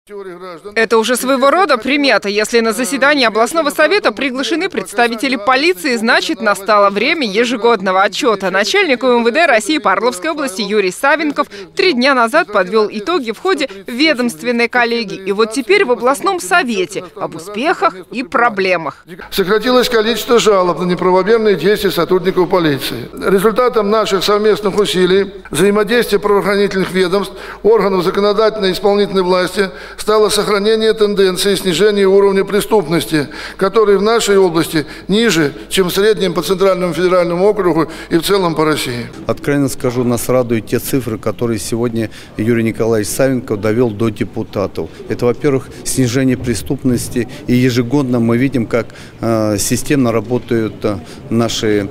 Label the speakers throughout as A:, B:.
A: Это уже своего рода примета. Если на заседании областного совета приглашены представители полиции, значит, настало время ежегодного отчета. Начальник УМВД России по Орловской области Юрий Савенков 3 дня назад подвел итоги в ходе ведомственной коллегии. И вот теперь в областном совете об успехах и проблемах.
B: Сократилось количество жалоб на неправомерные действия сотрудников полиции. Результатом наших совместных усилий, взаимодействия правоохранительных ведомств, органов законодательной и исполнительной власти стало сохранение тенденции снижения уровня преступности, который в нашей области ниже, чем в среднем по Центральному федеральному округу и в целом по России.
C: Откровенно скажу, нас радуют те цифры, которые сегодня Юрий Николаевич Савенков довел до депутатов. Это, во-первых, снижение преступности, и ежегодно мы видим, как системно работают наши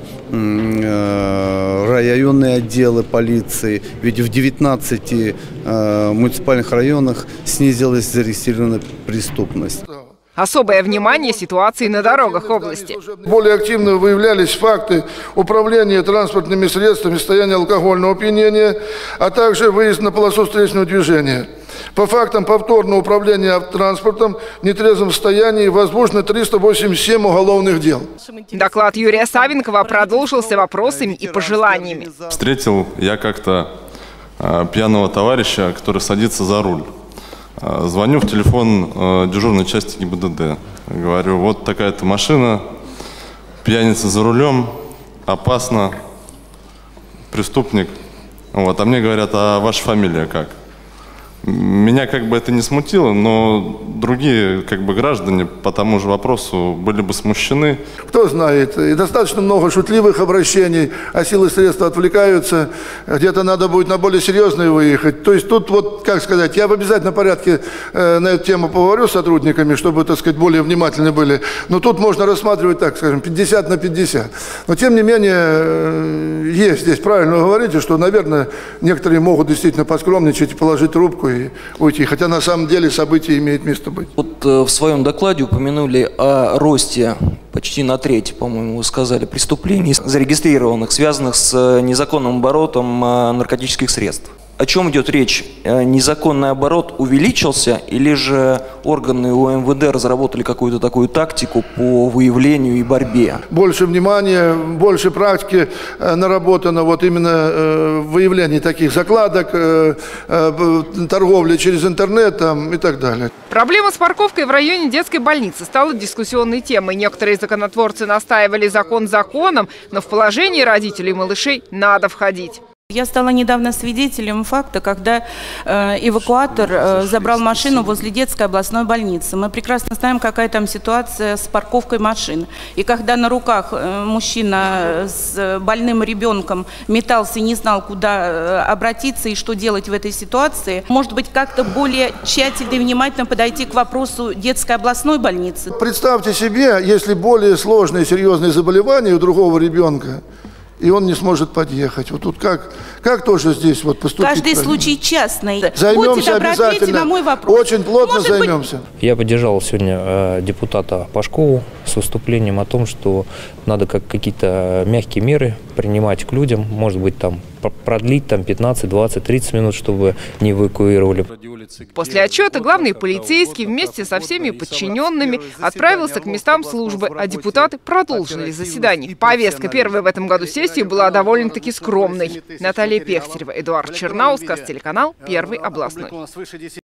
C: районные отделы полиции. Ведь в 19 муниципальных районах снизилась зарегистрированная преступность.
A: Особое внимание ситуации на дорогах области.
B: Более активно выявлялись факты управления транспортными средствами в состоянии алкогольного опьянения, а также выезд на полосу встречного движения. По фактам повторного управления автотранспортом в нетрезвом состоянии возбуждено 387 уголовных дел.
A: Доклад Юрия Савенкова продолжился вопросами и пожеланиями.
D: Встретил я как-то пьяного товарища, который садится за руль. Звоню в телефон дежурной части ГИБДД. Говорю, вот такая-то машина, пьяница за рулем, опасно, преступник. Вот, а мне говорят, а ваша фамилия как? Меня как бы это не смутило, но другие как бы граждане по тому же вопросу были бы смущены.
B: Кто знает, и достаточно много шутливых обращений, а силы и средства отвлекаются, где-то надо будет на более серьезные выехать. То есть тут вот, как сказать, я в обязательном порядке на эту тему поговорю с сотрудниками, чтобы, так сказать, более внимательны были. Но тут можно рассматривать, так скажем, 50 на 50. Но тем не менее, есть здесь, правильно вы говорите, что, наверное, некоторые могут действительно поскромничать и положить трубку и уйти, хотя на самом деле событие имеет место быть.
E: Вот в своем докладе упомянули о росте почти на треть, по-моему, вы сказали, преступлений, зарегистрированных, связанных с незаконным оборотом наркотических средств. О чем идет речь? Незаконный оборот увеличился или же органы УМВД разработали какую-то такую тактику по выявлению и борьбе?
B: Больше внимания, больше практики наработано вот именно в выявлении таких закладок, торговли через интернет там, и так далее.
A: Проблема с парковкой в районе детской больницы стала дискуссионной темой. Некоторые законотворцы настаивали закон законом, но в положение родителей малышей надо входить.
F: Я стала недавно свидетелем факта, когда эвакуатор забрал машину возле детской областной больницы. Мы прекрасно знаем, какая там ситуация с парковкой машин. И когда на руках мужчина с больным ребенком метался и не знал, куда обратиться и что делать в этой ситуации, может быть, как-то более тщательно и внимательно подойти к вопросу детской областной больницы.
B: Представьте себе, если более сложные серьезные заболевания у другого ребенка, и он не сможет подъехать. Вот тут как тоже здесь вот поступить?
F: Каждый случай частный.
B: Займемся обязательно.
F: На мой вопрос.
B: Очень плотно займемся.
G: Я поддержал сегодня депутата Пашкову с выступлением о том, что надо какие-то мягкие меры принимать к людям. Может быть, там продлить там 15, 20, 30 минут, чтобы не эвакуировали.
A: После отчета главный полицейский вместе со всеми подчиненными отправился к местам службы, а депутаты продолжили заседание. Повестка первой в этом году сессии была довольно-таки скромной. Наталья Пехтерева, Эдуард Чернаускас, телеканал «Первый областной».